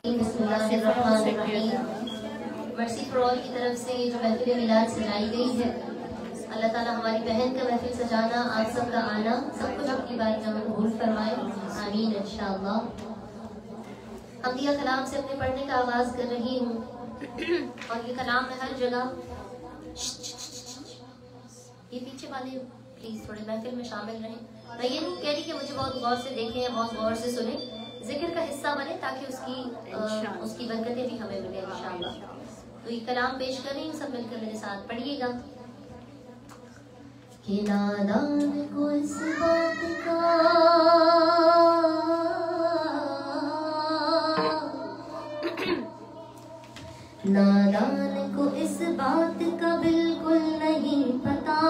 بسم اللہ الرحمن الرحیم۔ مرسی فار آل کی طرف سے جو محفل میلاد سجائی گئی ہے، اللہ تعالیٰ ہماری بہن کا محفل سجانا، آپ سب کا آنا، سب کچھ اپنی بارگاہ میں قبول فرمائے، آمین انشاءاللہ۔ حمدیہ کلام سے اپنے پڑھنے کا آغاز کر رہی ہوں، اور یہ کلام میں ہر جگہ یہ پیچھے والے پلیز تھوڑے محفل میں شامل رہیں۔ میں یہ نہیں کہہ رہی کہ مجھے بہت غور سے دیکھیں یا بہت غور سے سنیں، ذکر کا حصہ بنے تاکہ اس کی برکتیں بھی ہمیں ملیں انشاءاللہ۔ تو یہ کلام پیش کر رہی ہوں، سب مل کر میرے ساتھ پڑھیے گا۔ کہ نادان کو اس بات کا نادان کو اس بات کا بالکل نہیں پتا،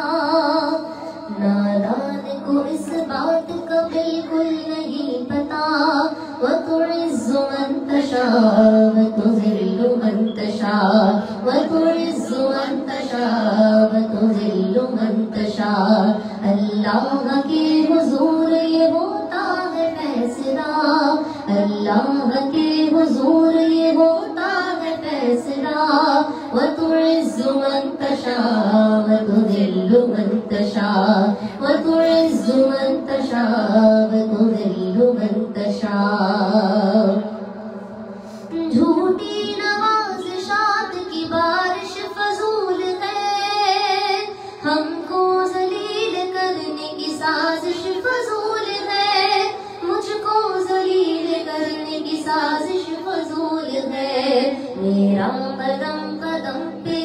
نادان کو اس بات کا بالکل نہیں پتا، وَتُعِزُّ مَن تَشَاءُ وَتُذِلُّ مَن تَشَاءُ وَتُعِزُّ مَن تَشَاءُ وَتُذِلُّ مَن تَشَاءُ۔ اللہ کے حضور یہ ہوتا ہے فیصلہ، اللہ کے حضور یہ ہوتا ہے فیصلہ، وَتُعِزُّ مَن تَشَاءُ وَتُذِلُّ مَن تَشَاءُ وَتُعِزُّ مَن تَشَاءُ وَتُذِلُّ مَن تَشَاءُ۔ جھوٹی نوازشات کی بارش فضول ہے، ہم کو ذلیل کرنے کی سازش فضول ہے، مجھ کو ذلیل کرنے کی سازش فضول ہے۔ میرا قدم قدم پہ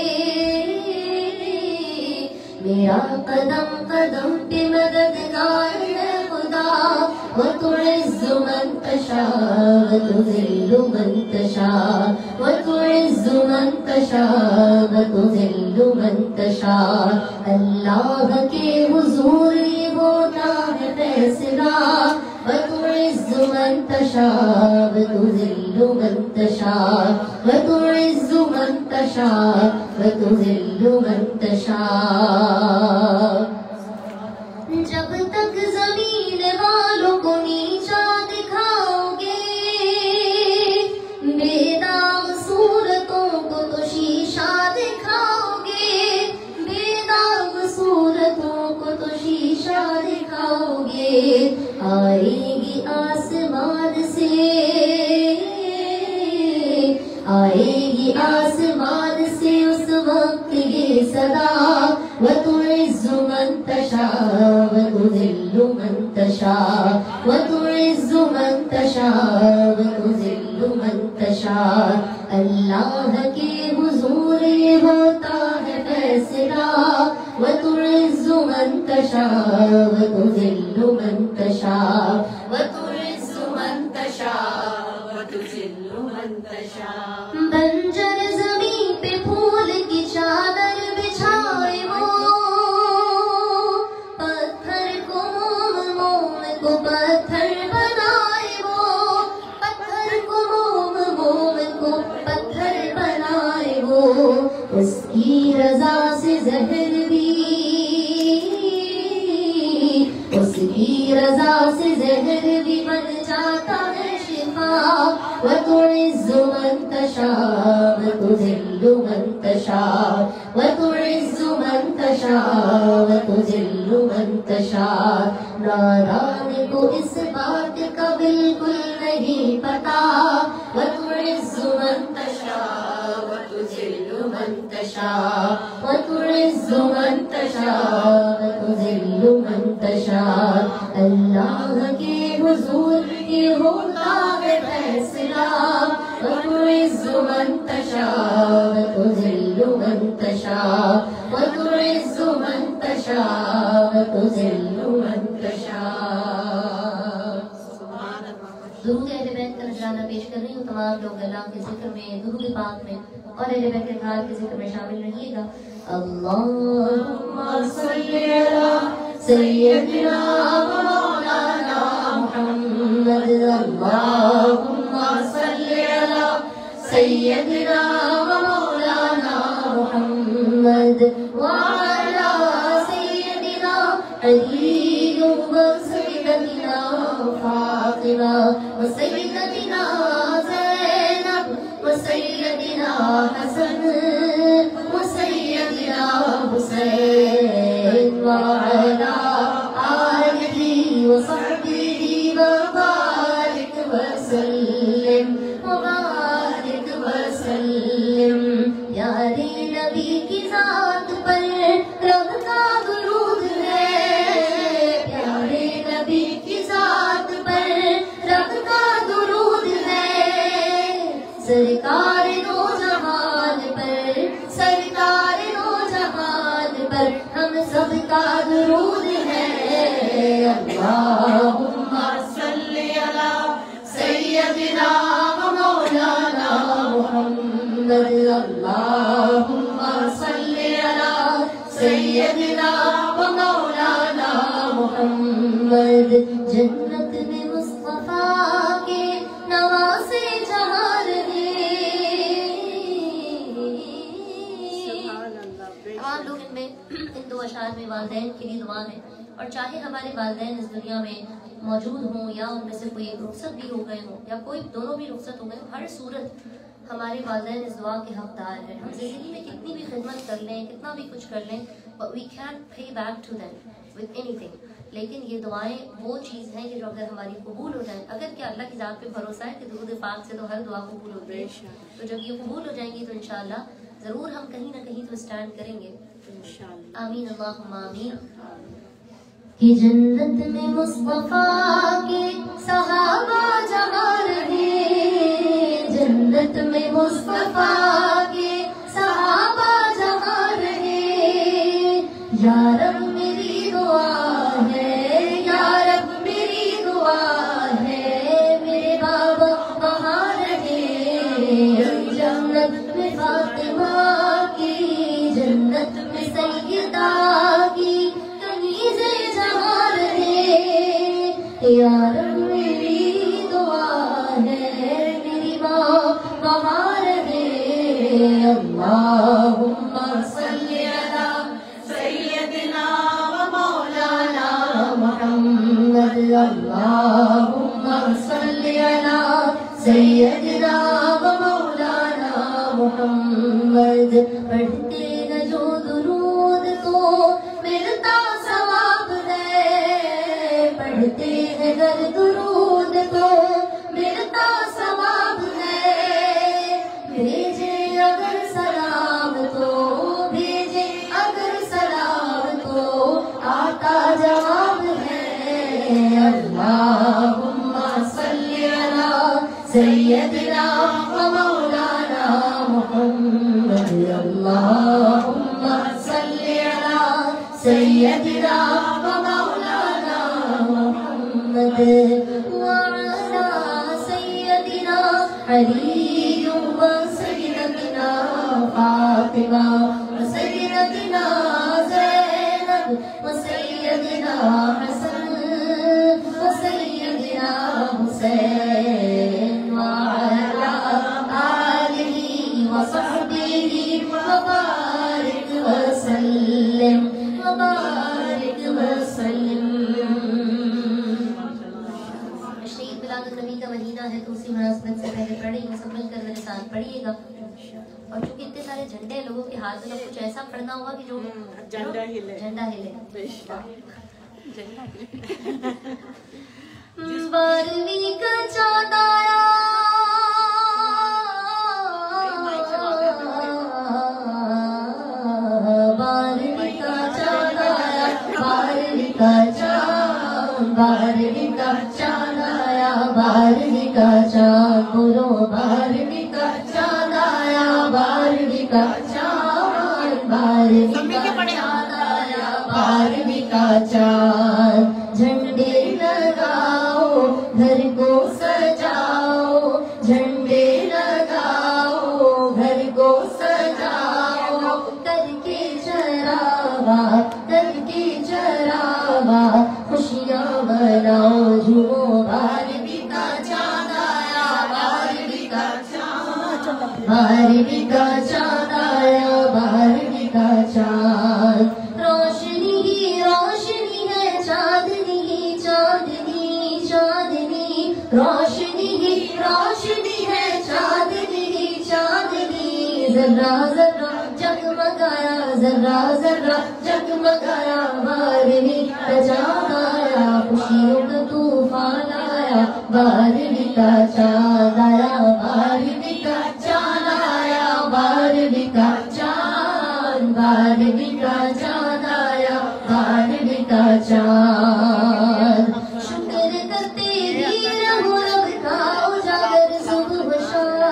میرا قدم قدم پہ مددگار ہے خدا، وَتُعِزُّ مَن تَشَاءُ وَتُذِلُّ مَن تَشَاءُ وَتُعِزُّ مَن تَشَاءُ وَتُذِلُّ مَن تَشَاءُ۔ اللہ کے حضور یہ ہوتا ہے فیصلہ، وَتُعِزُّ مَن تَشَاءُ وَتُذِلُّ مَن تَشَاءُ وَتُعِزُّ مَن تَشَاءُ وَتُذِلُّ مَن تَشَاءُ۔ جب تک زمین والوں کو نیچا دکھاؤ گے، بے داغ صورتوں کو تو شیشہ دکھاؤ گے، بے داغ صورتوں کو تو شیشہ دکھاؤ گے۔ آئے گی آسمان سے آئے گی آسمان سے اس وقت یہ صدا، وَتُعِزُّ مَن تَشَاءُ وَتُذِلُّ مَن تَشَاءُ وَتُعِزُّ مَن تَشَاءُ وَتُذِلُّ مَن تَشَاءُ۔ اللہ کے حضور یہ ہوتا ہے فیصلہ، وَتُعِزُّ مَن تَشَاءُ وَتُذِلُّ مَن تَشَاءُ وَتُعِزُّ مَن تَشَاءُ وَتُذِلُّ مَن تَشَاءُ۔ بنجر زمین پہ پھول کی چادر بچھائے وہ، پتھر کو موم موم کو پتھر بنائے وہ، پتھر کو موم موم کو پتھر بنائے وہ۔ اس کی رضا سے زہر بھی اس کی رضا سے زہر بھی بن جاتا ہے شفا، وَتُعِزُّ مَن تَشَاءُ وَتُذِلُّ مَن تَشَاءُ وَتُعِزُّ مَن تَشَاءُ وَتُذِلُّ مَن تَشَاءُ۔ نادان کو اس بات کا بالکل نہیں پتا، وَتُعِزُّ مَن تَشَاءُ وَتُذِلُّ مَن تَشَاءُ وَتُعِزُّ مَن تَشَاءُ وَتُذِلُّ مَن تَشَاءُ۔ اللہ کے حضور یہ ہوتا ہے فیصلہ، وَتُعِزُّ مَن تَشَاءُ وَتُذِلُّ مَن تَشَاءُ وَتُعِزُّ مَن تَشَاءُ وَتُذِلُّ مَن تَشَاءُ۔ درود اہل بیت کا نذرانہ پیش کر رہی ہوں۔ تمام لوگ اللہ کے ذکر میں، درود پاک میں اور اہل بیت کے اطہار کے ذکر میں شامل رہیے گا۔ اللہم صلی علی سیدنا و مولانا محمد، اللہم صلی علی سیدنا و مولانا محمد وعلی سیدنا علی و سیدنا فاطمہ و سیدنا وسيدنا حسن وسيدنا حسين وعلى آله وصحبه وبارك وسلم وبارك وسلم. پیارے نبی کی ذات پر رب کا درود ہے، پیارے نبی کی ذات پر رب کا درود ہے. سرکار دو جہان پر، سرکار دو جہان پر ہم سب کا درود ہے. اللہم صلی علی سیدنا و مولانا محمد. اللہم صلی علی سیدنا و مولانا محمد. جنت میں مصطفیٰ کے نواسے جہاں رہے. تمام لوگ ان دو اشعار میں والدین کے لیے دعا ہے، اور چاہے ہمارے والدین اس دنیا میں موجود ہوں یا ان میں سے کوئی ایک رخصت بھی ہو گئے ہوں یا کوئی دونوں بھی رخصت ہو گئے، ہر صورت ہمارے والدین اس دعا کے حقدار ہیں. ہم زندگی میں کتنی بھی خدمت کر لیں، کتنا بھی کچھ کر لیں، but we can't pay back to them with anything. لیکن یہ دعائیں وہ چیز ہیں کہ جو اگر ہماری قبول ہو جائیں، اگر کیا اللہ کی ذات پہ بھروسہ ہے کہ درود پاک سے تو ہر دعا قبول ہوتی ہے، تو جب یہ قبول ہو جائیں گی تو انشاءاللہ ضرور ہم کہیں نہ کہیں تو اسٹینڈ کریں گے. آمین اللہم آمین. کہ جنت میں مصطفیٰ کے صحابہ جہاں رہے، جنت میں مصطفیٰ کے صحابہ جہاں رہے. یا رب میری دعا ہے، یا رب میری دعا ہے، میرے بابا وہاں رہے. جنت میں فاطمہ کی، جنت میں سیدہ کی کنیزیں جہاں رہے. یا رب میری دعا ہے، میری ماں وہاں رہے. اللہم صلی علی سیدنا و مولانا محمد. اللہم صلی علی سیدنا و مولانا محمد. پڑھتے نہ جو درود کو ملتا ثواب ہے، پڑھتے ہیں گر درود کو ملتا ثواب ہے. بھیجے اگر سلام تو، بھیجے اگر سلام تو آتا جواب ہے. اللہم صلی علی سیدنا و مولانا محمد. اللہم صلی علی سیدنا و مولانا محمد. وعلی سیدنا علی و سیدتنا فاطمہ و سیدتنا زینب و سیدنا حسن و سیدنا حسین وعلی آلہ و صحبہ وبارک وسلم وبارک وسلم. شہید میلاد النبی کا مہینہ ہے تو اسی مناسبت سے پہلے پڑھیں گے، سب مل کر میرے ساتھ پڑھیے گا. اور چونکہ اتنے سارے جھنڈے لوگوں کے ہاتھ میں، کچھ ایسا پڑھنا ہوگا کہ جو جھنڈا ہلے. بارہویں کا چاند آیا، بارہویں کا چاند آیا، بارہویں کا چاند، بارہویں کا چاند آیا، بارہویں کا چاند بولو. بارہویں کا چاند آیا، بارہویں کا چاند، بارہویں کا چاند آیا، بارہویں کا چاند. جھنڈے لگاؤ گھر کو سجاؤ، جھنڈے لگاؤ گھر کو سجاؤ. کر کے چراغا، کر کے چراغا خوشیاں مناؤ جھومو. بارہویں کا چاند آیا، بارہویں کا چاند، بارہویں کا چاند آیا، بارہویں کا چاند. روشنی ہی روشنی ہے، چاندنی ہی چاندنی، چاندنی روشنی ہی روشنی ہے، چاندنی ہی ذرہ ذرہ جگمگایا ذرہ ذرہ جگمگایا بارہویں کا چاند آیا خوشیوں کا طوفان آیا بارہویں کا چاند آیا بارہویں کا چاند آیا بارہویں کا چاند بارہویں کا چاند آیا بارہویں کا چاند شکر کرتے ہی رہو رب کا اجاگر صبح و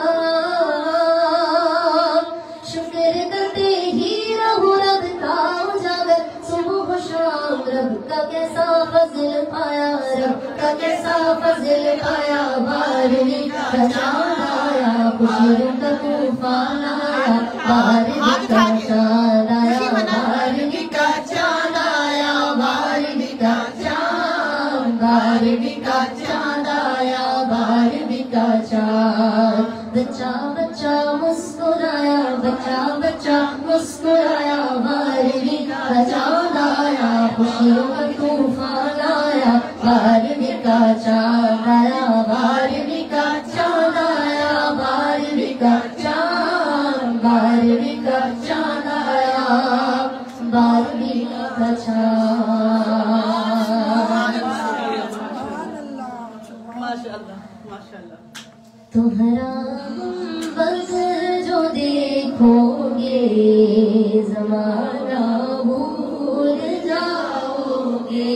شام شکر کرتے ہی رہو رب کا اجاگر صبح و شام رب کا کیسا فضل پایا رب کا کیسا فضل پایا بارہویں کا چاند آیا خوشیوں کا طوفان آیا بارہویں کا چاند آیا بارہویں کا چاند آیا بارہویں کا چاند بارہویں کا چاند آیا بارہویں کا چاند بچہ بچہ مسکرایا بچہ بچہ مسکرایا بارہویں کا چاند آیا خوشیوں کا طوفان آیا بارہویں کا چاند آیا بارہویں کا چاند آیا بارہویں کا چاند بارہویں کا چاند آیا بارہویں کا چاند تمہارا گنبد جو دیکھو گے زمانہ بھول جاؤ گے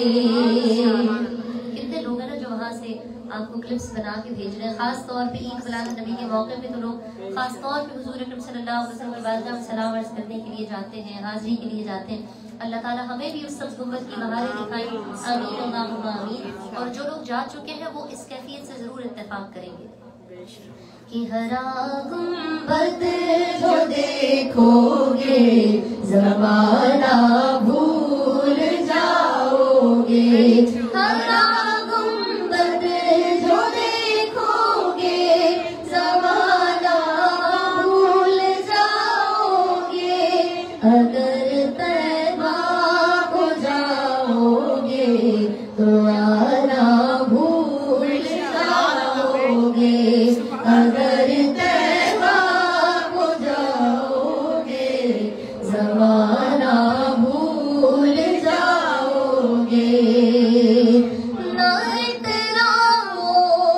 کتنے لوگ ہیں نا جو وہاں سے آپ کو کلپس بنا کے بھیج رہے ہیں خاص طور پہ عید میلاد النبی کے موقع پہ تو لوگ خاص طور پہ حضور اکرم صلی اللہ علیہ وسلم کی بارگاہ میں سلام عرض کرنے کے لیے جاتے ہیں حاضری کے لیے جاتے ہیں اللہ تعالیٰ ہمیں بھی اس سبز گنبد کی بہاریں دکھائیں آمین اللہم آمین اور جو لوگ جا چکے ہیں وہ اس کیفیت سے ضرور اتفاق کریں گے کہ ہرا گنبد جو دیکھو گے زمانہ بھول جاؤ گے ہرا گنبد جو دیکھو گے زمانہ بھول جاؤ گے اگر طیبہ کو جاؤ گے تو آنا بھول جاؤ گے اگر طیبہ کو جاؤ گے زمانہ بھول جاؤ گے نہ اتراؤ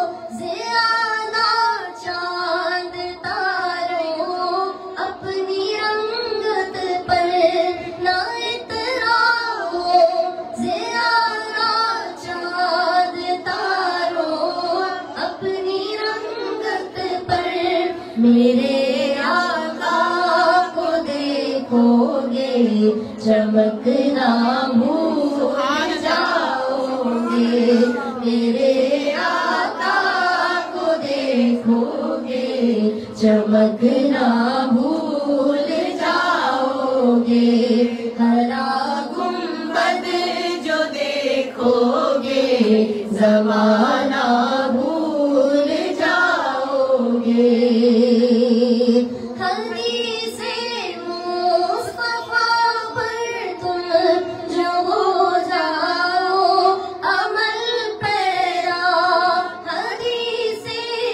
زیادہ چاند تاروں اپنی رنگت پر نہ اتراؤ زیادہ چاند تاروں اپنی رنگت پر میرے آقا کو دیکھو گے چمکنا بھول جاؤ گے میرے آقا کو دیکھو گے چمکنا بھول جاؤ گے ہرا گنبد جو دیکھو گے زمانہ بھول جاؤ گے حدیث مصطفیٰ پر تم جو ہو جاؤ عمل پیرا حدیث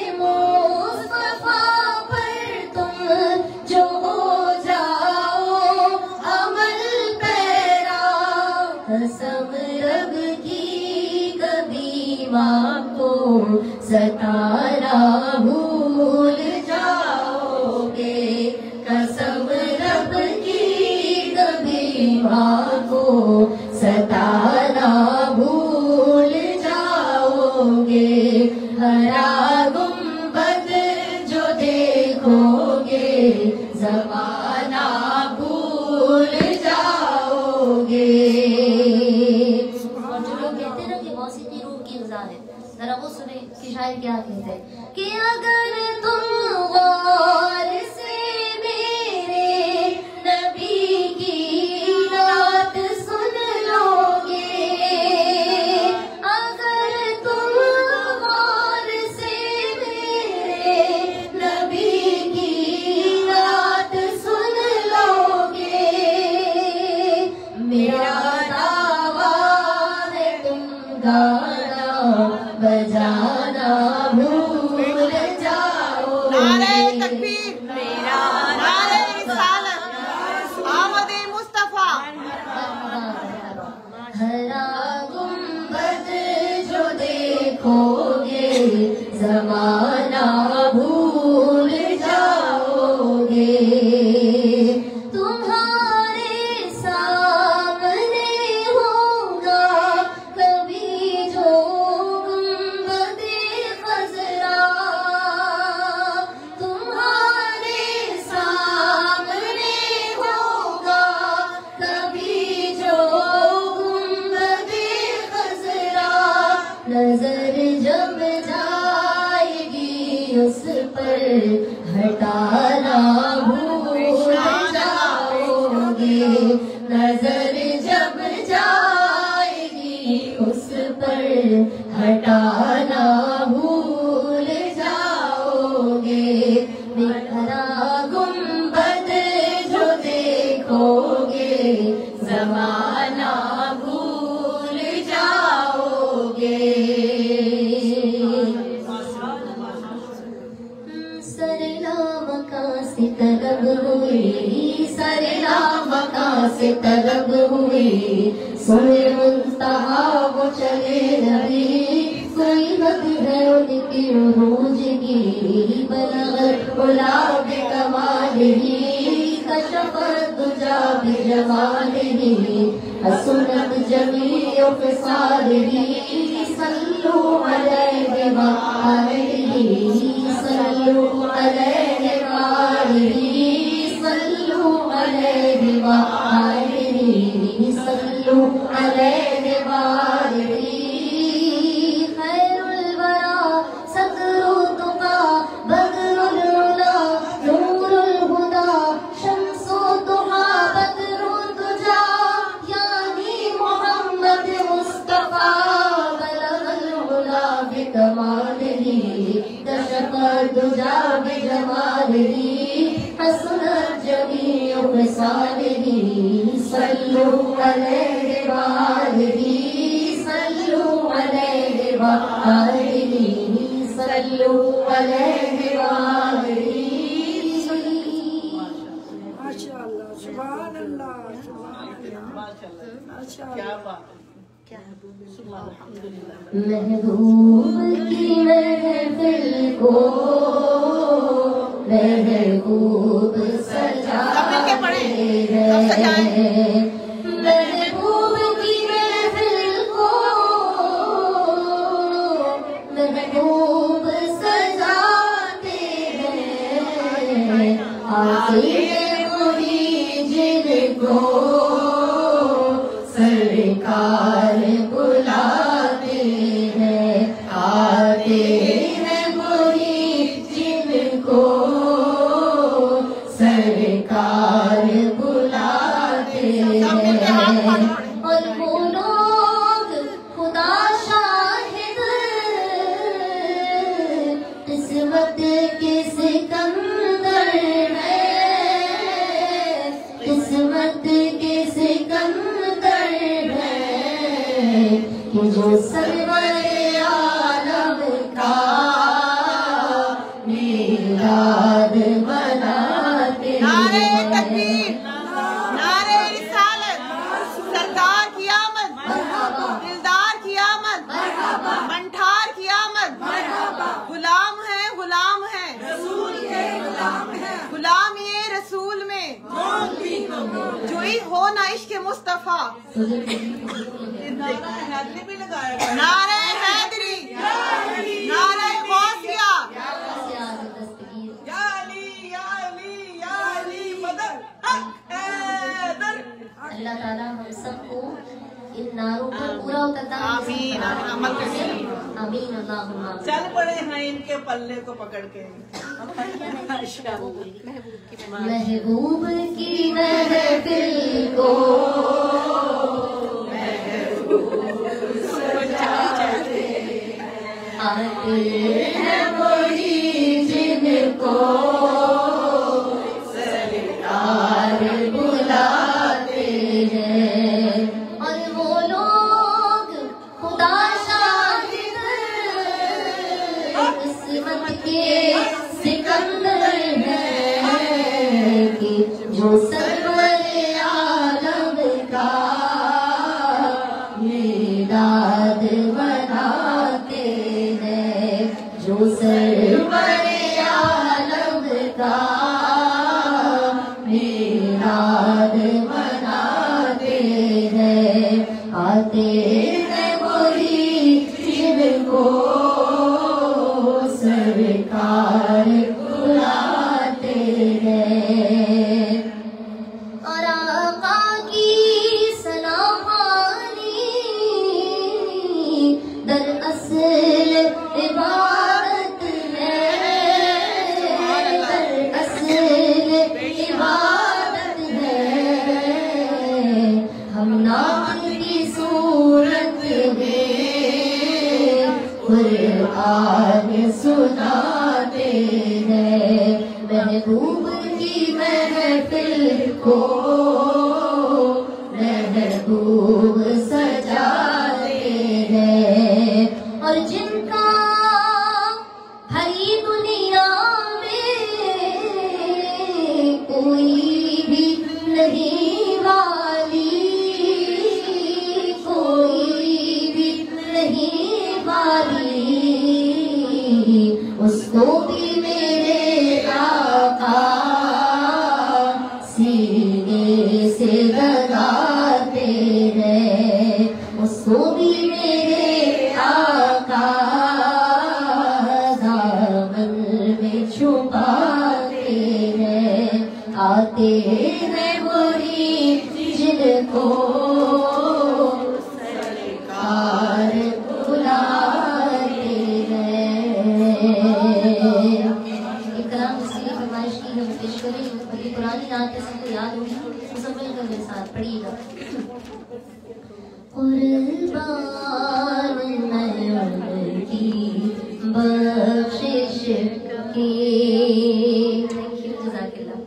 مصطفیٰ پر تم جو ہو جاؤ عمل پیرا قسم رب کی کبھی ماں کو ستارہ بھول جاؤ گے قسم رب کی کبھی ماں کو ستارہ بھول جاؤ گے ہرا گنبد جو دیکھو گے زمانہ بھول جاؤ گے اور جو لوگ کہتے ہیں نا کہ موسیقی روح کی غذا ہے ذرا وہ سنیں کہ شاعر کیا کہتے ہیں کہ اگر تم غور سے میرے نبی کی نعت سن لو گے اگر تم غور سے میرے نبی کی نعت سن لو گے میرا دعویٰ ہے تم گانا بجانا بھول جاؤ گے میرا نعرہ زمانہ بھول جاؤگے تمہارے سامنے ہوگا کبھی جو گنبد خضرا تمہارے سامنے ہوگا کبھی جو گنبد خضرا نظر جب جائے گی اس پر ہٹانا بھول جاؤگے نظر جب جائے گی اس پر ہٹانا بھول جاؤگے بکھرا گنبد جو دیکھو گے زمانہ بھول جاؤگے سے طلب ہوئی سرلا سے طلب ہوئی سنے منتہا وہ چلے نبی کوئی وقت ہے ان کی عروج کی بلغت علا بکمالہ کشفت دجا بجمالہ حسنت جمیع خصالہ صلو علیہ وآلہ صلو علیہ وآلہ صلو علیہ وآلہ صلو علیہ وآلہ خیر الورا صدر التقا بدر العلا نور الہدا شمس الضحا بدر الدجا یعنی محمد مصطفیٰ بلغ العلا بکمالہ کشف الدجا بجمالہ حسنت جمیع خصالہ صلو علیہ وآلہ صلو علیہ وآلہ صلو علیہ وآلہ ماشاءاللہ سبحان اللہ کیا بات محبوب کی محفل کو محبوب سجاتے ہیں محبوب کی محفل کو محبوب سجاتے ہیں آخر کوئی جن کو سرکار بلاتے ہیں آتے ہیں وہی جن کو سرکار بلاتے ہیں اور وہ لوگ خدا شاہد قسمت کے سکندر ہے قسمت کے سکندر ہے کہ جو سرور عالم کا میلاد مناتے ہیں نعرہ تکبیر نعرہ رسالت سرکار کی آمد دلدار کی آمد منٹھار کی آمد غلام ہے غلام ہے غلام یہ رسول میں جو ہی ہو نہ عشق مصطفیٰ نعرہ حیدری نعرہ غوثیہ یا علی یا علی یا علی مدد حق حیدر اللہ تعالیٰ ہم سب کو ان نعروں پر پورا اترتا آمین عمل کریں آمین اللہم آمین چل پڑے ہیں ان کے پلے کو پکڑ کے محبوب کی محفل کو آتے ہیں وہی جن کو سرکار بلاتے ہیں اور وہ لوگ خدا شاہد قسمت کے سکندر ہیں کہ جو سرور عالم کا میلاد مناتے ہیں جو محبوب کی محفل کو محبوب سجاتے ہیں، اور جن کا ہری دنیا میں کوئی بھی نہیں والی، کوئی بھی نہیں والی، اس کو بھی میرے آقا سینے سے لگاتے ہیں، اس کو بھی میرے آقا دامن میں چھپاتے ہیں، آتے ہیں وہی جن کو سرکار بلاتے ہیں۔ یہ کلام اس لیے فرمائش کی ہم پیش کریں، یہ پرانی نعت سب کو یاد ہوگی، مسمل کر میرے ساتھ پڑھیے گا۔ قربان میں ان کی بخشش کی، جزاک اللہ،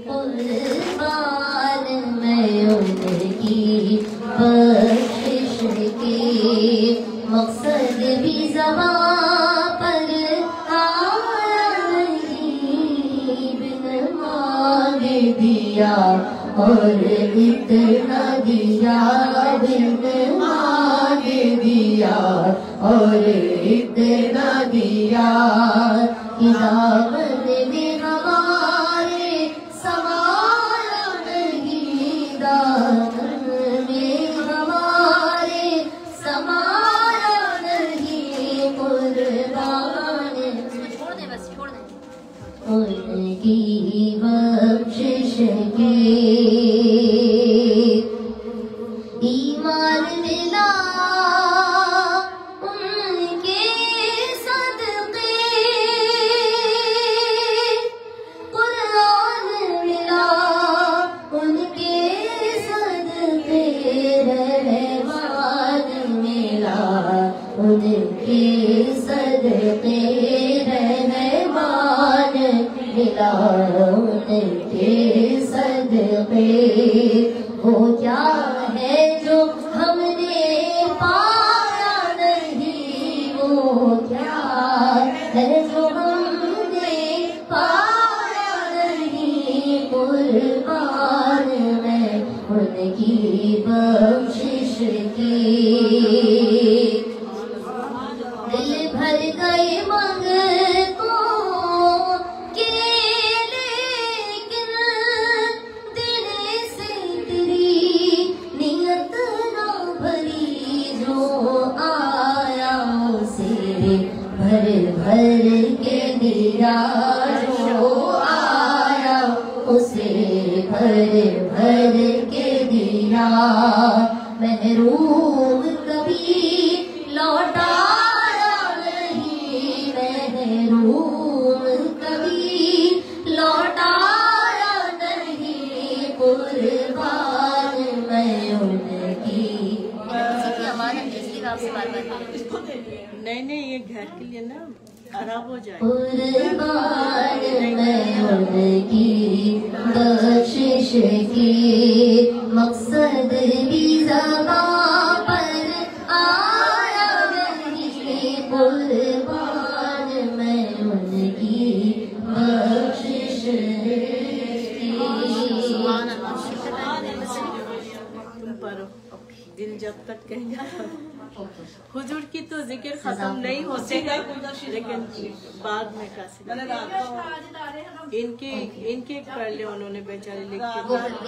قربان میں ان کی بخشش کی، مقصد بھی زبان پر آیا نہیں، بن مانگ دیا اور اتنا دیا، بن مانگ دیا اور اتنا دیا، کہ دامن میں ہمارے سمایا نہیں، دامن میں ہمارے سمایا نہیں، قربان چھوڑ دیں، بس چھوڑ دیں، ان کی بخشش کی، ایمان ملا ان کے صدقے، قرآن ملا ان کے صدقے، رحمان ملا ان کے صدقے، رحمان ملا ان کے صدقے، وہ کیا ہے جو ہم نے پایا نہیں، وہ کیا ہے جو ہم نے پایا نہیں، قربان میں ان کی بخشش کی، دل بھر گئے منگتوں کے، لیکن دینے سے تیری نیت نہ بھری، جو آیا اسے بھر بھر کے دیا، جو آیا اسے بھر بھر کے دیا، محروم کبھی لوٹایا نہیں، محروم کبھی لوٹایا نہیں، قربان میں ان کی امانت، اس لیے آپ سے بار بار نہیں یہ گھر کے لیے نا خراب ہو جائے، قربان میں ان کی بخشش کی، مقصد بھی زبان پر آیا نہیں، قربان میں ان کی بخشش کی۔ تم پڑھو، دل جب تک کہیں گا حضور کی تو ذکر ختم نہیں ہوتے ہیں، لیکن بعد میں کیسے ان کے پڑھ لے، انہوں نے بیچارے لکھ کے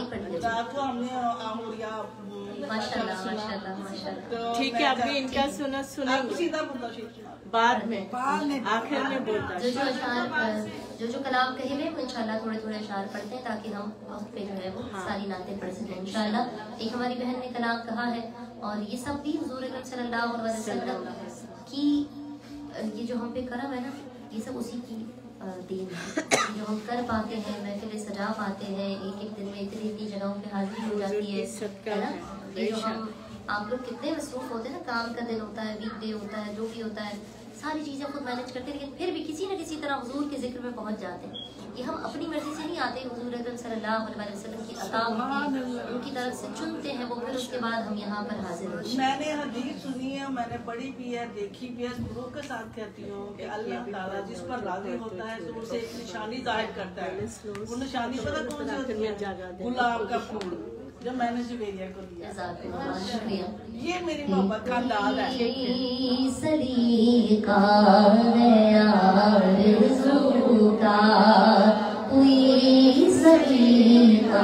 ماشاءاللہ ماشاءاللہ ماشاءاللہ، ٹھیک ہے، ابھی ان کا سنیں گے بعد میں، آخر میں بولتا ہے جو اشعار جو کلام کہے ہوئے وہ انشاءاللہ تھوڑے تھوڑے اشعار پڑھتے ہیں، تاکہ ہم وقت پہ جو ہے وہ ساری نعتیں پڑھ سکیں انشاءاللہ۔ ایک ہماری بہن نے کلام کہا ہے، اور یہ سب بھی حضور اکرم صلی اللہ علیہ وسلم کی یہ جو ہم پہ کرم ہے نا، یہ سب اسی کی دین ہے، جو ہم کر پاتے ہیں، محفل سجا پاتے ہیں، ایک ایک دن میں اتنی جگہوں پہ حاضری ہو جاتی ہے نا، یہ جو ہم آپ لوگ کتنے مصروف ہوتے ہیں نا، کام کا دن ہوتا ہے، ویک ڈے ہوتا ہے، جو بھی ہوتا ہے، सारी चीज़ें खुद मैनेज करते, लेकिन फिर भी किसी न किसी तरह हुजूर के जिक्र में पहुंच जाते हैं। ये हम अपनी मर्जी से नहीं आते, हुजूर अकरम सल्लल्लाहु अलैहि वसल्लम की अता होती है, उनकी तरफ से चुनते हैं वो, फिर उसके बाद हम यहाँ पर हाजिर होते हैं। मैंने हदीस सुनी है, मैंने पढ़ी भी है, देखी भी है, गुरु के साथ कहती हूँ कि अल्लाह ताला जिस पर राजी होता है तो उसे एक निशानी जाहिर करता है। वो निशानी पता कौन सी होती है? गुलाब का फूल, जो मैंने जुबैरिया को दिया। शुक्रिया। ये मेरी मोहब्बत का अंदाज है। सलीका आरज़ू का कोई सलीका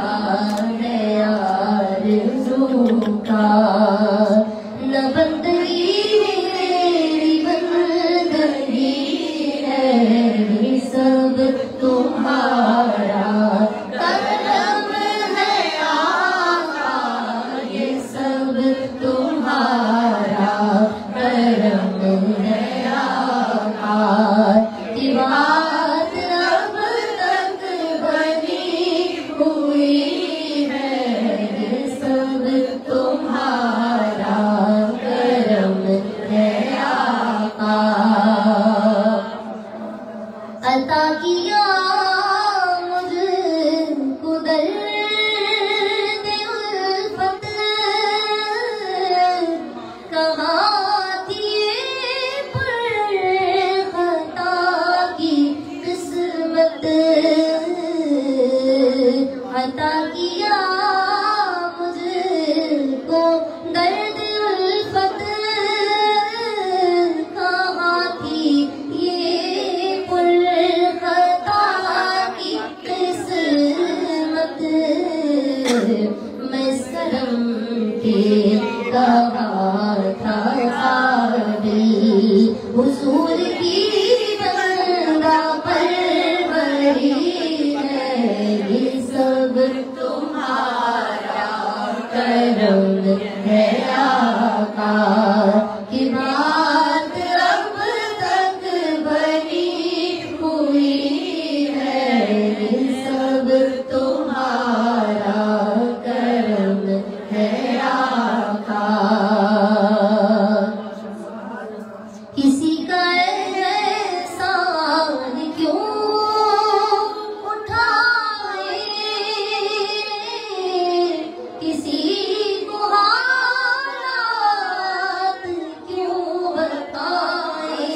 आरज़ू का, न बंदगी मेरी बंदगी है, सब तुम्हारा करम है आका, ये सब तुम्हारा करम है आका, की बात अब तक बनी हुई है, ये सब तुम्हारा करम है आका। अता किया मुझको दर्द उल्फत, कहाँ थी ये पर खता की किस्मत, अता किया मुझको दर्द उल्फत, कहाँ थी ये पर खता की किस्मत, मैं करम के कहा था खाली, हुजूर की बंदा परवरी है, ये सब तुम्हारा करम है आका, की बात अब तक बनी हुई है, ये सब तुम्हारा करम है आका। किसी का एहसान क्यों उठाए, किसी को हालात क्यों बताए,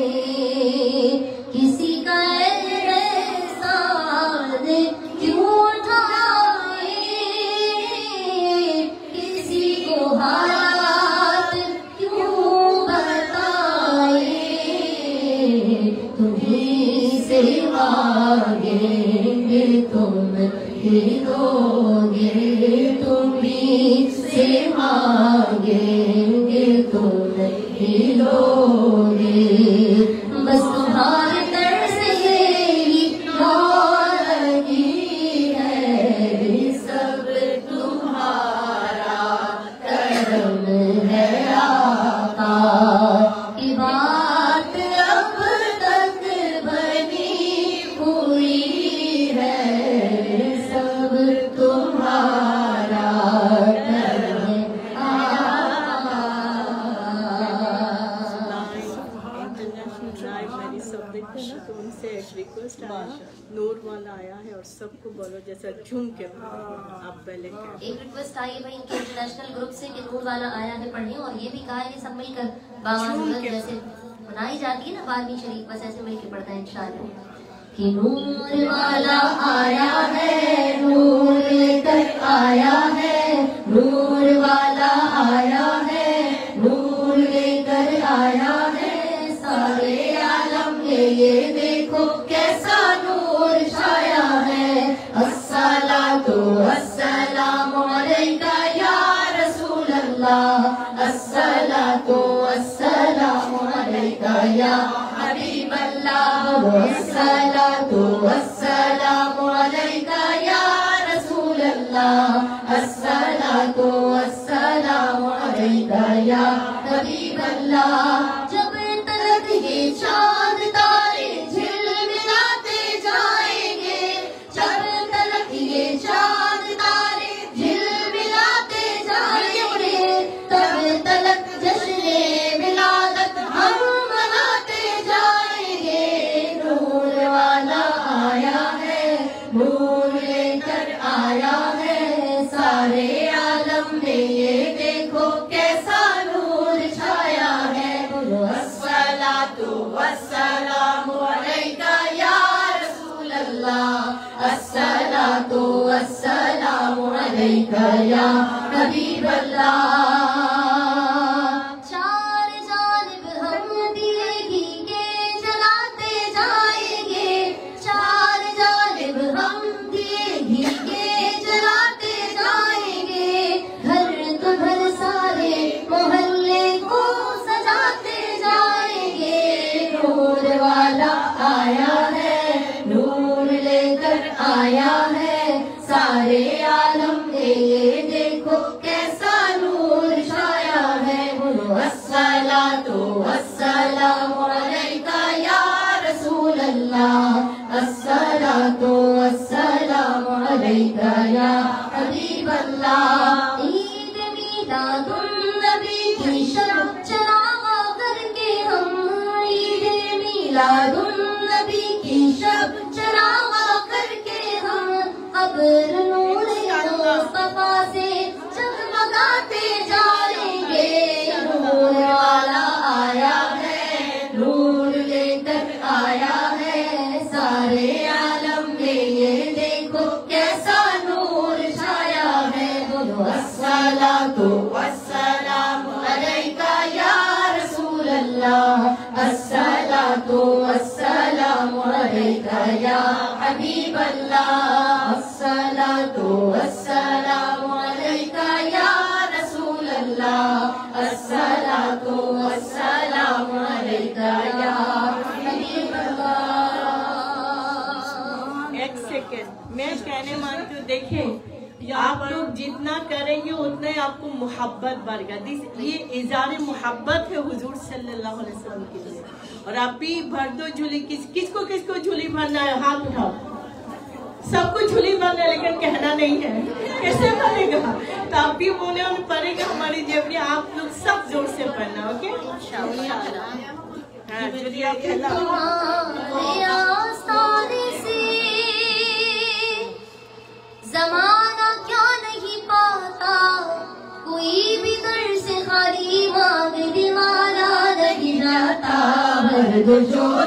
किसी का एहसान क्यों उठाए, किसी को हालात क्यों बताए, तुम्हीं से मांगेंगे तुम ही दोगे, तुम्हीं से मांगेंगे तुम ही दोगे, बस तुम्हारे दर से यही नाराज़गी है, सब तुम्हारा करम है आका, की बात अब तक बनी हुई है, सब तुम्हारा करम है आका। इंटरनेशनल ड्राइव मेरी सबमिट है ना, तो उनसे एक रिक्वेस्ट आया, नूर वाला आया है और सबको बोलो जैसा झूम के आप पहले क्या। एक रिक्वेस्ट आई है भाई इनके इंटरनेशनल ग्रुप से कि नूर वाला आया है पढ़ने, और ये भी कहा है कि सब मिलकर बावजूद जैसे बनाई जाती है ना 12वीं शरीफ, बस ऐसे मिलकर पढ़ता है इंशाअल्लाह। कि नूर वाला आया है, नूर लेकर आया है, नूर वाला आया है, नूर लेकर आया है, सारे आलम में ये देखो कैसा नूर छाया है, अस्सलातु वस्सलामु अलैका या रसूल अल्लाह, अस्सलातु वस्सलामु अलैका या हबीब अल्लाह, अस्सलातु वस्सलामु अलैका या रसूल अल्लाह, अस्सलातु वस्सलामु अलैका या हबीब अल्लाह। जब तक ये चांद तारे झिलमिलाते जाएंगे, जब तक ये चांद तारे झिलमिलाते जाएंगे, तब तक जश्न मिलादत हम मनाते نور لے کر آیا ہے سارے عالم میں یہ دیکھو کیسا نور چھایا ہے الصلاۃ والسلام علیکہ یا رسول اللہ الصلاۃ والسلام علیکہ یا حبیب اللہ چار جانب ہم دیے گھی کے جلاتے جائیں گے چار جانب ہم دیے گھی کے جلاتے جائیں گے گھر تو گھر سارے محلے کو سجاتے جائیں گے نور والا آیا ہے نور لے کر آیا ہے سارے عالم میں یہ دیکھو کیسا نور چھایا ہے الصلاۃ والسلام علیکہ یا رسول اللہ الصلاۃ والسلام علیکہ یا حبیب اللہ عید میلاد النبی کی شب چراغاں کر کے ہم عید میلاد النبی کی شب چراغاں کر کے ہم قبر نور مصطفیٰ سے جگمگاتے جائیں گے نور والا آیا ہے نور لے کر آیا ہے سارے عالم میں یہ دیکھو کیسا نور چھایا ہے الصلاۃ والسلام علیکہ یا رسول اللہ الصلاۃ والسلام علیکہ یا حبیب اللہ الصلاۃ والسلام علیکہ یا رسول اللہ الصلاۃ والسلام علیکہ یا حبیب اللہ ایک سیکنڈ میں کہنے مانتی ہوں دیکھیں آپ لوگ جتنا کریں گے اتنا ہی آپ کو محبت بڑھے گا یہ اظہار محبت ہے حضور صلی اللہ علیہ وسلم کے لیے اور آپ بھی بھر دو جھولی کس کو جھولی بھرنا ہے ہاتھ اٹھاؤ سب کو جھولی بھرنا ہے لیکن کہنا نہیں ہے کیسے بھرے گا تو آپ بھی بولے اور پڑھے گا ہماری جیبری آپ لوگ سب زور سے پڑھنا اوکے زمانہ کیا نہیں پاتا کوئی بھی در سے خالی مانگ دمارا نہیں جاتا بھر دو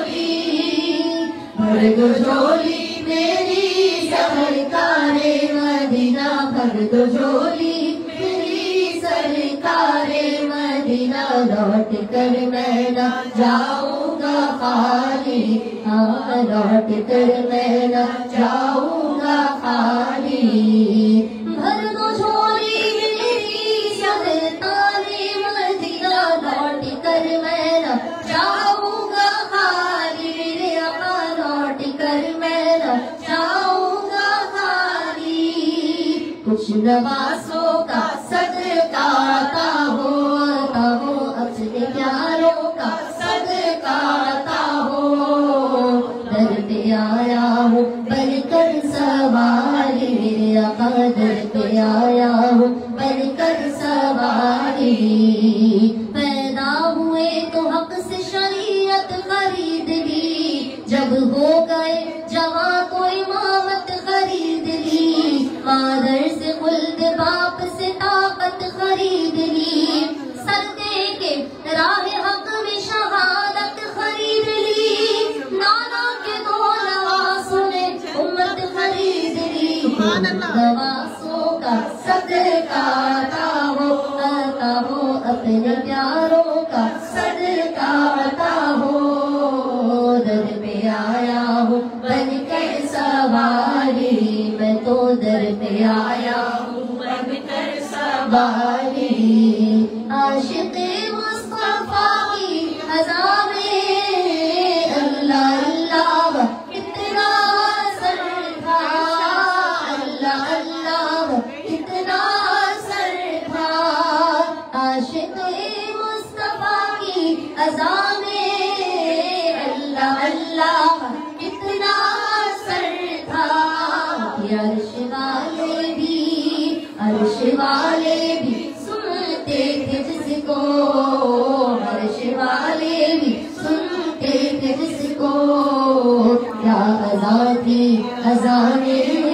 جھولی میری سرکار مدینہ بھر دو جھولی میری سرکار مدینہ لوٹ کر میں نہ جاؤں گا خالی ہاں لوٹ کر میں نہ جاؤں گا خالی بھر دو جھولی میری سرکار مدینہ لوٹ کر میں نہ جاؤں گا خالی میرے آقا لوٹ کر میں نہ جاؤں گا خالی کچھ نوازوں کا صدقہ عطا ہو اپنے پیاروں کا صدقہ عطا ہو در پہ آیا ہوں بن کر سواری میرے آقا در پہ آیا ہوں بن کر سواری پیدا ہوئے تو حق سے شریعت خرید لی جب ہو گئے جہاں کو امامت خرید لی مادر سے خلد باپ سے طاقت خرید لی سر دے کے راہ حق میں شہادت خرید لی نانا کے دو نواسوں نے امت خرید لی نواسوں کا صدقہ عطا ہو اپنے پیاروں کا صدقہ عطا ہو در پہ آیا ہوں بن کر سواری میں تو در پہ آیا ہوں بن کر سواری عاشق مصطفیٰ کی عزا میں اللہ اللہ کتنا سر تھا اللہ اللہ کتنا سر تھا عاشق مصطفیٰ کی عزا میں اللہ اللہ کتنا سر تھا عرش والے بھی سنتے تھے جس کو عرش والے بھی سنتے تھے جس کو کیا عزا تھی अज़ान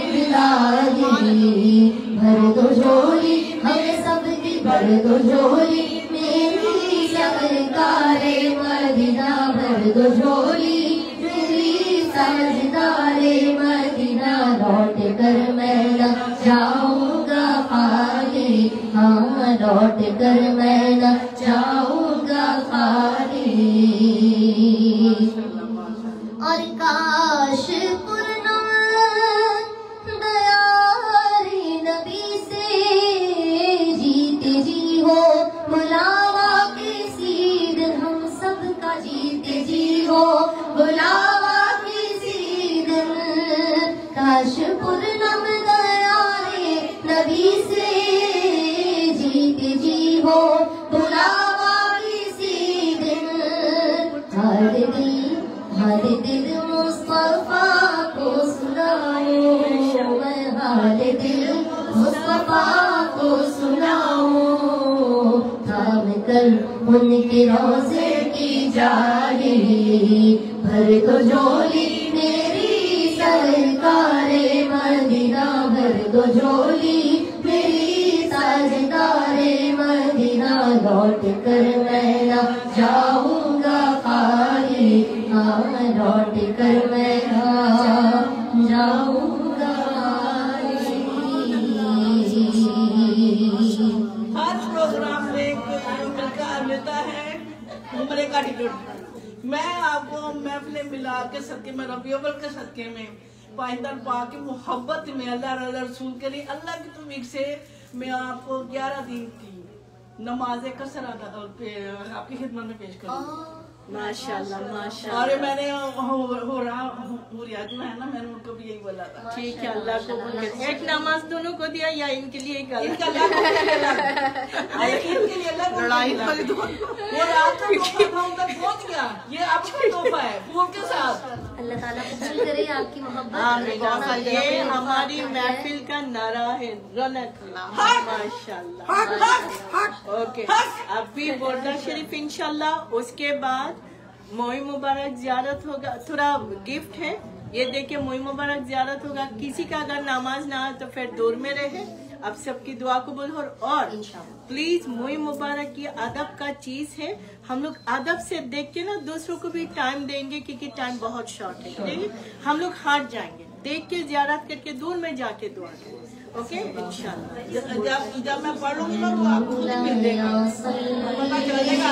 इलाही भर दो झोली हमें सबकी भर दो झोली मेरी सरकारे मदीना भर दो झोली मेरी सरकारे मदीना लौट कर मैं न जाऊंगा खाली हाँ लौट कर मैं न जाऊंगा खाली और काश पूर्णम दयारी नबी से जीते जी हो बुलावा किसी दिन हम सबका जीते जी हो बुलावा किसी दिन काश पूर्णम दयारी नबी से जीते जी हो बुलावा किसी दिन हर दिल मुस्तफा को सुनाओ मैं हर दिल मुस्तफा को सुनाओ थाम कर उनके रोज़े की जाली भर दो झोली मेरी सरकारे मदीना भर दो झोली मेरी सरकारे मदीना लौट कर मैं न जाऊंगा खाली हाँ लौट कर मैं जाऊंगा हर प्रोग्राम में एक का लेता है उम्र का टिकट। मैं आपको महफिल मिला के सदके में रबी अव्वल के सदके में पाइंदर पा के मोहब्बत में अल्लाह रसूल के लिए अल्लाह की तौफीक से मैं आपको 11 दिन की नमाज कसर आपकी खिदमत में पेश करूँगी। माशाल्लाह माशाल्लाह। और मैंने हो रहा जो है ना मैंने उनको भी यही बोला था। ठीक है अल्लाह को एक नमाज दोनों को दिया या इनके लिए एक लड़ाई पहुँच गया ये आपका तोहफा है फूल के साथ। अल्लाह ताला कबूल करे आपकी मोहब्बत। ये हमारी महफिल का नारा है रौनक माशाल्लाह। ओके अभी बोर्डर शरीफ इंशाल्लाह उसके बाद मोई मुबारक ज़ियारत होगा। थोड़ा गिफ्ट है ये देखिए मोई मुबारक ज़ियारत होगा। किसी का अगर नमाज ना हो तो फिर दूर में रहे। अब सबकी दुआ कबूल हो और प्लीज मोई मुबारक की अदब का चीज है। हम लोग अदब से देख के ना दूसरों को भी टाइम देंगे क्योंकि टाइम बहुत शॉर्ट है। देखिए हम लोग हट जाएंगे देख के ज़ियारत करके दूर में जाके दुआ करें। ओके इंशाल्लाह जब मैं पढ़ूंगी ना तो आपको खुद मिल जाएगा पता चलेगा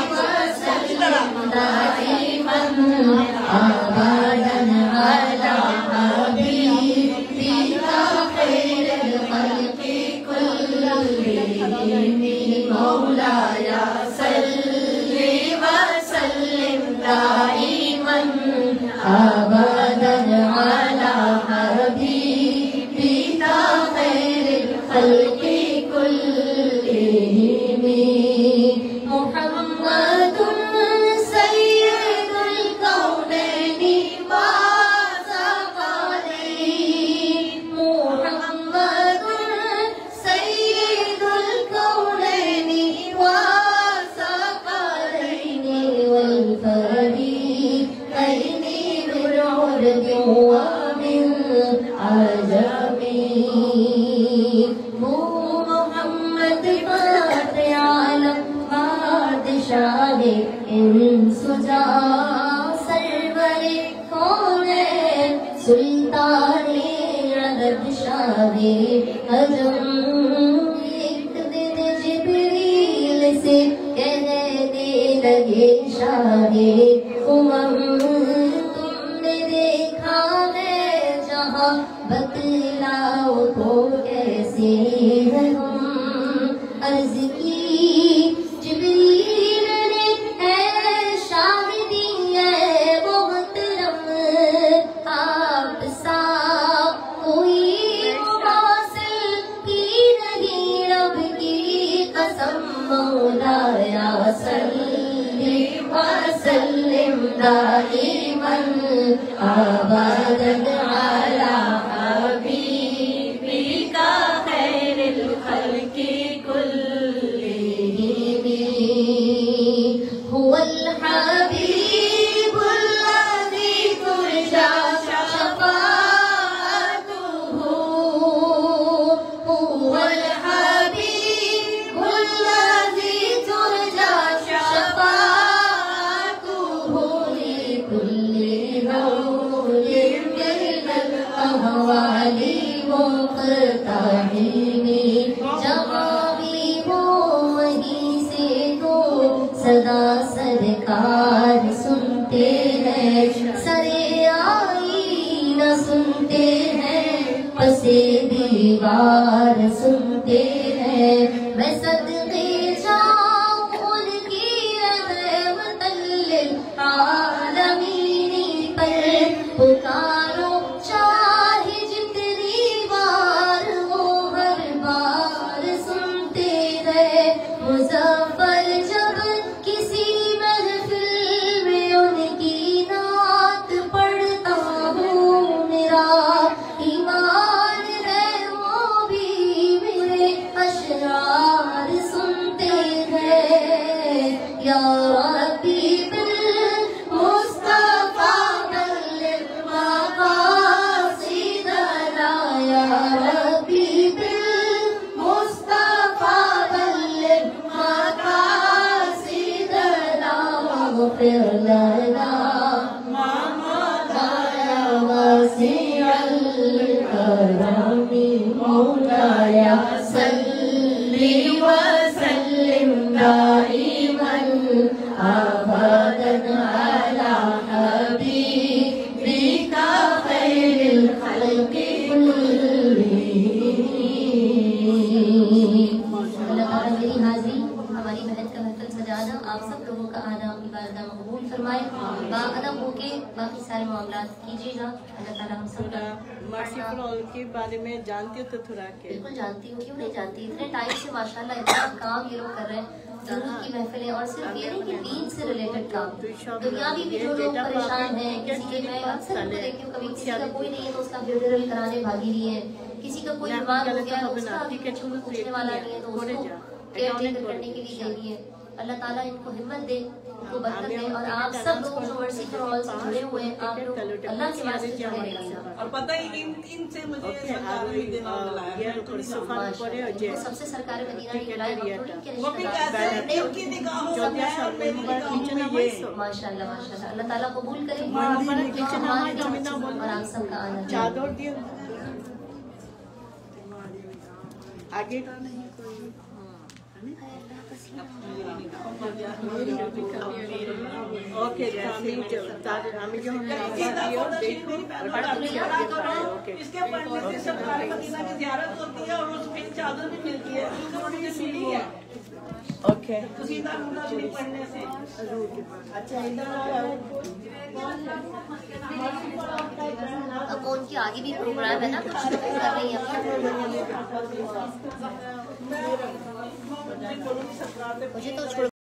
मौलाया सल्ली व सल्लिम दाइमन अबदन अला हबीबिका खैरिल खल्क़ि कुल्लिहिम मुहम्मदुन सय्यदुल कौनैनि व सक़लैनि मुहम्मदुन सय्यदुल कौनैनि व सक़लैनि वल फरीक़ैनि मिन उर्दि व मिन अजमी मुहम्मद फ़ातिह आलम बादशाह इंसुजा सरवरे कौनैन सुल्ताने अरब शाहे अजम एक दिन जिब्रील से कहने लगे शाहे उमम तुमने देखा है जहाँ बतलाओ तो कैसे है हम अर्ज की जिब्रील ने है शाहिदी है मोहतरम आप सा कोई मुवासिल की नहीं रब की कसम मौलाया सल्ली व सल्लिम दाइमन अबदन अला हबीबिका खैरिल खल्क़ि कुल्लिहिम वाली मुख्ताही में जहाँ भी हो वहीं से तो सदा सरकार सुनते हैं, सरे आई न सुनते हैं, पसे दीवार सुनते हैं। मैं सदके जाऊं उनकी रहमतन लिल आलमीन पर पुकारो चाहे जितनी बार वो हर बार सुनते रहे। मुज़फ़्फ़र जब किसी महफिल में उनकी नात पढ़ता हूँ, मेरा ईमान है वो भी मेरे अशरार सुनते हैं। या रब्बी बिल मुस्तफा बल्लिग़ मक़ासिदना, या रब्बी बिल मुस्तफा बल्लिग़ मक़ासिदना, वग़फ़िर लना मा मज़ा वासिअल करमी मौलाया सल्लि व सल्लिम दाइमन अबदन अला हबीबिका खैरिल खल्क़ि कुल्लिहिम। अल्लाह ताला मेरी हाज़िरी, हमारी बहन का महफिल सजाना, आप सब लोगों का आना इबादत मकबूल फरमाए। बाअदब होके बाकी सारे मामलात कीजिएगा। अल्लाह ताला हम सब का मर्सी फॉर ऑल के बारे में जानती हो तो थोड़ा के? बिल्कुल जानती हूँ, क्यों नहीं जानती। इतने टाइम से माशाल्लाह इतना काम ये लोग कर रहे हैं, दुरूद की महफिलें, और सिर्फ ये नहीं कि दीन से रिलेटेड काम, दुनियावी भी जो लोग परेशान हैं। किसी के, मैं अक्सर इनको देखती हूँ, कभी किसी का कोई नहीं है तो उसका फ्यूनरल कराने भागी रही है, किसी का कोई बीमार हो गया है उसका अभी कुछ पूछने वाला नहीं है तो उसको केयर टेकर करने के लिए गई है। अल्लाह ताला इनको हिम्मत दे, इनको बरकत दे, और आप सब लोग जो मर्सी फॉर ऑल से जुड़े हुए हैं, आप लोग अल्लाह के वास्ते जुड़े रहिए। और पता ही इनसे मुझे सरकार ने देना बुलाया, सबसे सरकार मदीना ने बुलाया, वो भी कैसे इनकी निगाहों में और मेरी निगाहों में ये माशाल्लाह माशाल्लाह। अल्लाह ताला कबूल करे और आप सबका आनंद। चादर दिए आगे ओके আমি যখন इसके पढ़ने से सरकार मदीना की ज़ियारत होती है और उसमें चादर भी मिलती है, मुझे मिली है। ओके सीधा मुंडा पढ़ने से। अच्छा इधर अब उनकी आगे भी प्रोग्राम है ना, कुछ कर रही है मुझे तो छोड़